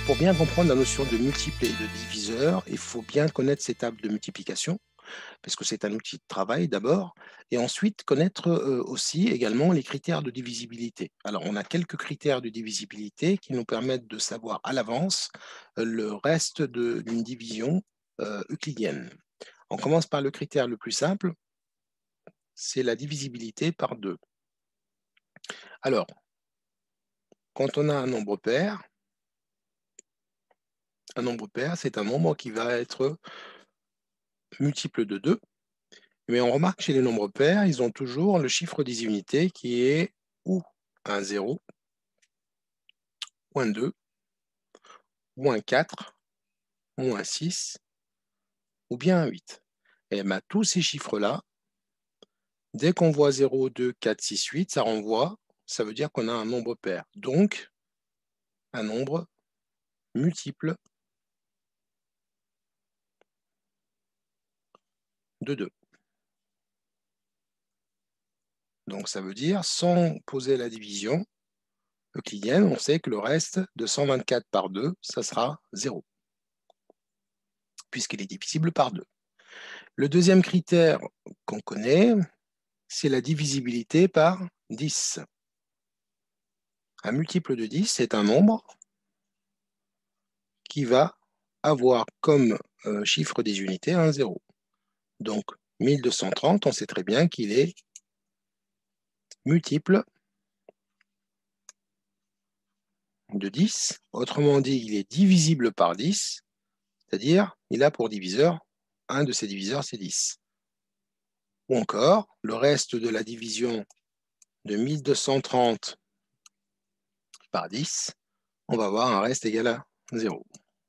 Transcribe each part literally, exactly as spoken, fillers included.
pour bien comprendre la notion de multiple et de diviseur, il faut bien connaître ces tables de multiplication, parce que c'est un outil de travail d'abord, et ensuite connaître euh, aussi également les critères de divisibilité. Alors, on a quelques critères de divisibilité qui nous permettent de savoir à l'avance euh, le reste de- d'une division euh, euclidienne. On commence par le critère le plus simple, c'est la divisibilité par deux. Alors, quand on a un nombre pair, un nombre pair, c'est un nombre qui va être multiple de deux. Mais on remarque que chez les nombres pairs, ils ont toujours le chiffre des unités qui est ou un zéro, ou un deux, ou un quatre, ou un six, ou bien un huit. Et bien, tous ces chiffres-là, dès qu'on voit zéro, deux, quatre, six, huit, ça renvoie, ça veut dire qu'on a un nombre pair. Donc, un nombre multiple de deux. Donc, ça veut dire, sans poser la division euclidienne, on sait que le reste de cent vingt-quatre par deux, ça sera zéro, puisqu'il est divisible par deux. Le deuxième critère qu'on connaît, c'est la divisibilité par dix. Un multiple de dix, c'est un nombre qui va avoir comme euh, chiffre des unités un zéro. Donc, mille deux cent trente, on sait très bien qu'il est multiple de dix. Autrement dit, il est divisible par dix, c'est-à-dire il a pour diviseur, un de ses diviseurs, c'est dix. Ou encore, le reste de la division de mille deux cent trente par dix, on va avoir un reste égal à zéro.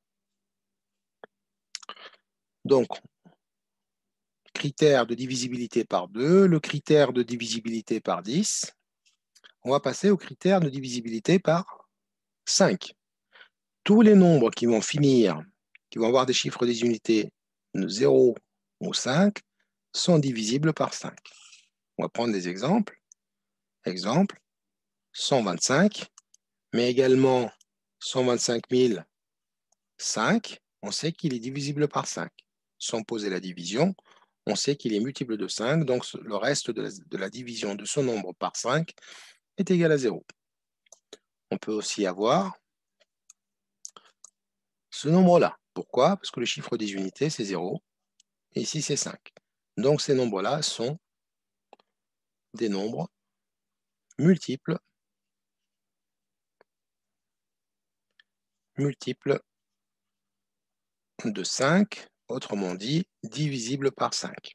Donc, critère de divisibilité par deux, le critère de divisibilité par dix. On va passer au critère de divisibilité par cinq. Tous les nombres qui vont finir, qui vont avoir des chiffres des unités de zéro ou cinq, sont divisibles par cinq. On va prendre des exemples. Exemple, cent vingt-cinq, mais également cent vingt-cinq mille cinq, on sait qu'il est divisible par cinq. Sans poser la division, on sait qu'il est multiple de cinq, donc le reste de la, de la division de ce nombre par cinq est égal à zéro. On peut aussi avoir ce nombre-là. Pourquoi? Parce que le chiffre des unités, c'est zéro, et ici, c'est cinq. Donc, ces nombres-là sont des nombres multiples, multiples de cinq, autrement dit, divisibles par cinq.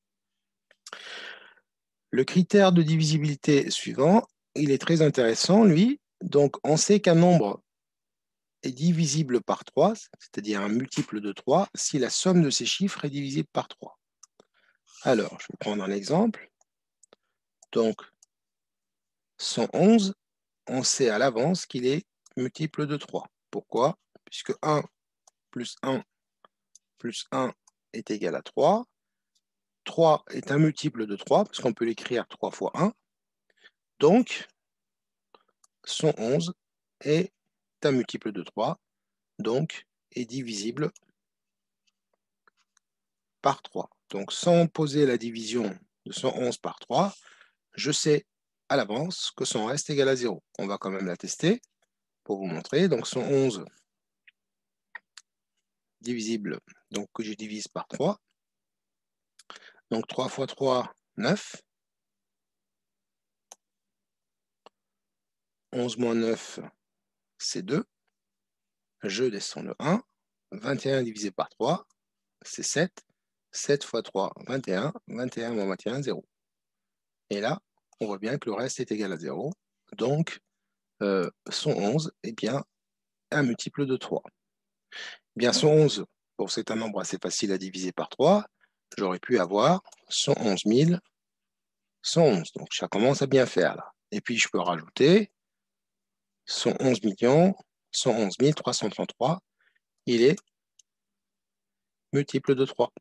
Le critère de divisibilité suivant, il est très intéressant, lui. Donc, on sait qu'un nombre est divisible par trois, c'est-à-dire un multiple de trois, si la somme de ces chiffres est divisible par trois. Alors, je vais prendre un exemple. Donc, cent onze, on sait à l'avance qu'il est multiple de trois. Pourquoi? Puisque un plus un plus un est égal à trois. trois est un multiple de trois, parce qu'on peut l'écrire trois fois un. Donc, cent onze est un multiple de trois, donc est divisible par trois. Donc, sans poser la division de cent onze par trois, je sais à l'avance que son reste est égal à zéro. On va quand même la tester pour vous montrer. Donc, cent onze divisible, donc que je divise par trois. Donc, trois fois trois, neuf. onze moins neuf, c'est deux. Je descends le un. vingt et un divisé par trois, c'est sept. sept fois trois, vingt et un. vingt et un moins vingt et un, zéro. Et là, on voit bien que le reste est égal à zéro. Donc, euh, cent onze est bien un multiple de trois. Bien, cent onze, bon, c'est un nombre assez facile à diviser par trois. J'aurais pu avoir cent onze mille cent onze. Donc, ça commence à bien faire là. Et puis, je peux rajouter cent onze millions cent onze mille trois cent trente-trois. Il est multiple de trois.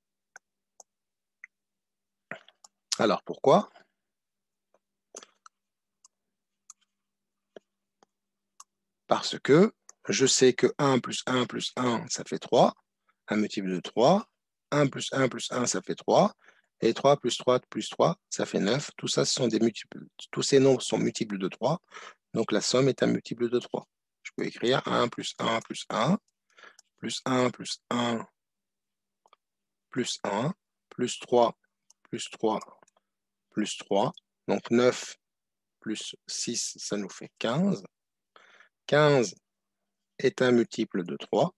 Alors, pourquoi? Parce que je sais que un plus un plus un, ça fait trois. Un multiple de trois. un plus un plus un, ça fait trois. Et trois plus trois plus trois, ça fait neuf. Tout ça, ce sont des multiples. Tous ces nombres sont multiples de trois. Donc, la somme est un multiple de trois. Je peux écrire un plus un plus un, plus un plus un, plus un, plus trois, plus trois, plus trois. Donc, neuf plus six, ça nous fait quinze. quinze est un multiple de trois.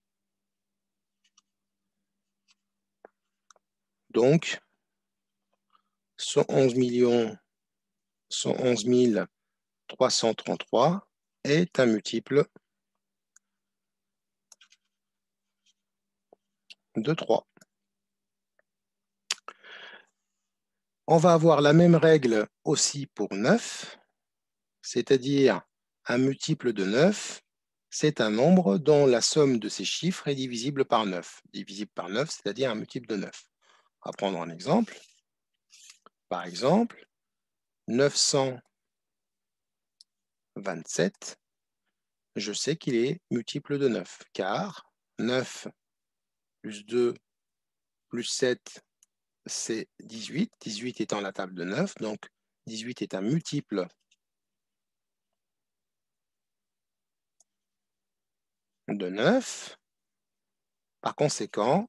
Donc, cent onze millions, cent onze mille trois cent trente-trois est un multiple de trois. On va avoir la même règle aussi pour neuf, c'est-à-dire un multiple de neuf, c'est un nombre dont la somme de ses chiffres est divisible par neuf. Divisible par neuf, c'est-à-dire un multiple de neuf. On va prendre un exemple. Par exemple, neuf cent vingt-sept, je sais qu'il est multiple de neuf, car neuf plus deux plus sept, c'est dix-huit. dix-huit étant la table de neuf, donc dix-huit est un multiple de neuf. Par conséquent,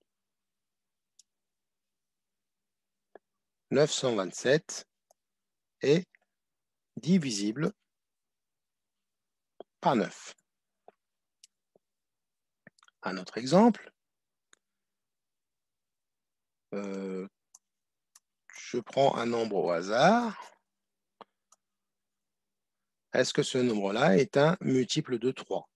neuf cent vingt-sept est divisible par neuf. Un autre exemple, euh, je prends un nombre au hasard. Est-ce que ce nombre-là est un multiple de trois?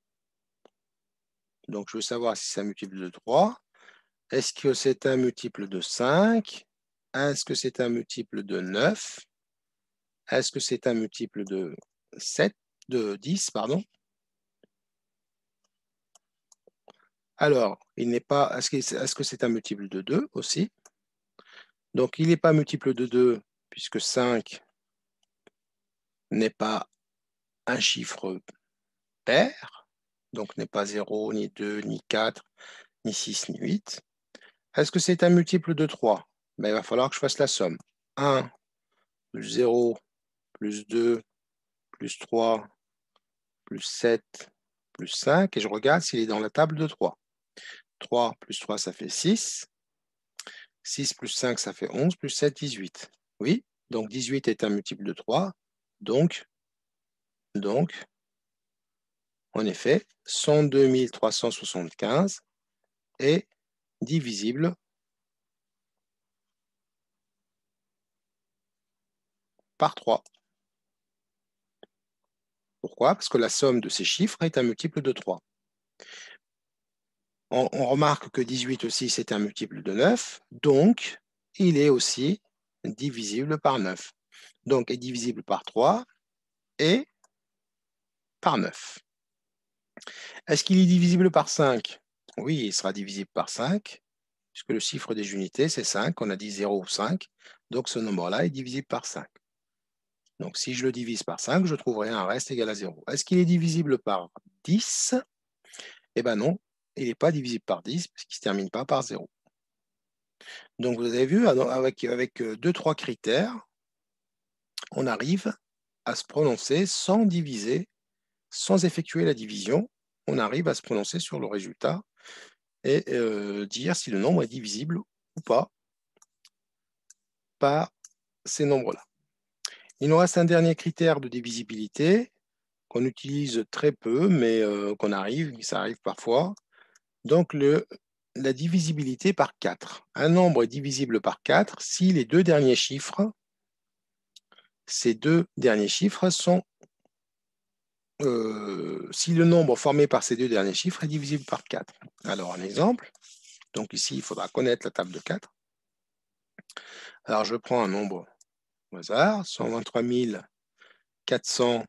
Donc, je veux savoir si c'est un multiple de trois. Est-ce que c'est un multiple de cinq? Est-ce que c'est un multiple de neuf? Est-ce que c'est un multiple de sept, de dix, pardon? Alors, il n'est pas. Est-ce que est-ce que c'est un multiple de deux aussi? Donc, il n'est pas multiple de deux, puisque cinq n'est pas un chiffre pair, donc n'est pas zéro, ni deux, ni quatre, ni six, ni huit. Est-ce que c'est un multiple de trois? Ben, il va falloir que je fasse la somme. un plus zéro plus deux plus trois plus sept plus cinq, et je regarde s'il est dans la table de trois. trois plus trois, ça fait six. six plus cinq, ça fait onze, plus sept, dix-huit. Oui, donc dix-huit est un multiple de trois. Donc, donc en effet, cent deux mille trois cent soixante-quinze est divisible par trois. Pourquoi? Parce que la somme de ces chiffres est un multiple de trois. On, on remarque que dix-huit aussi, c'est un multiple de neuf, donc il est aussi divisible par neuf. Donc, est divisible par trois et par neuf. Est-ce qu'il est divisible par cinq? Oui, il sera divisible par cinq, puisque le chiffre des unités, c'est cinq. On a dit zéro ou cinq. Donc, ce nombre-là est divisible par cinq. Donc, si je le divise par cinq, je trouverai un reste égal à zéro. Est-ce qu'il est divisible par dix? Eh bien non, il n'est pas divisible par dix, puisqu'il ne se termine pas par zéro. Donc, vous avez vu, avec, avec deux, trois critères, on arrive à se prononcer sans diviser, sans effectuer la division. On arrive à se prononcer sur le résultat et euh, dire si le nombre est divisible ou pas par ces nombres-là. Il nous reste un dernier critère de divisibilité qu'on utilise très peu, mais euh, qu'on arrive, ça arrive parfois. Donc, le, la divisibilité par quatre. Un nombre est divisible par quatre si les deux derniers chiffres, ces deux derniers chiffres sont, euh, si le nombre formé par ces deux derniers chiffres est divisible par quatre. Alors, un exemple. Donc, ici, il faudra connaître la table de quatre. Alors, je prends un nombre au hasard, cent vingt-trois mille quatre cent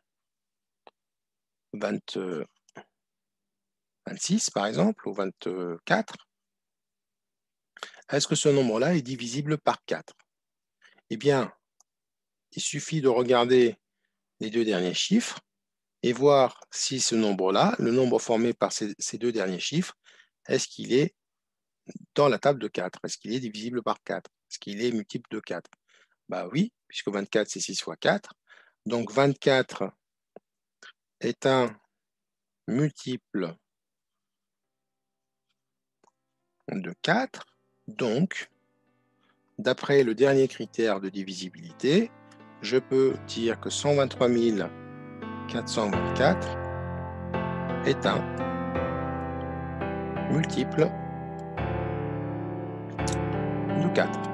vingt-six, par exemple, ou vingt-quatre. Est-ce que ce nombre-là est divisible par quatre? Eh bien, il suffit de regarder les deux derniers chiffres et voir si ce nombre-là, le nombre formé par ces, ces deux derniers chiffres, est-ce qu'il est dans la table de quatre? Est-ce qu'il est divisible par quatre? Est-ce qu'il est multiple de quatre? Bah oui, puisque vingt-quatre, c'est six fois quatre. Donc vingt-quatre est un multiple de quatre. Donc, d'après le dernier critère de divisibilité, je peux dire que cent vingt-trois mille quatre cent vingt-quatre est un multiple de quatre.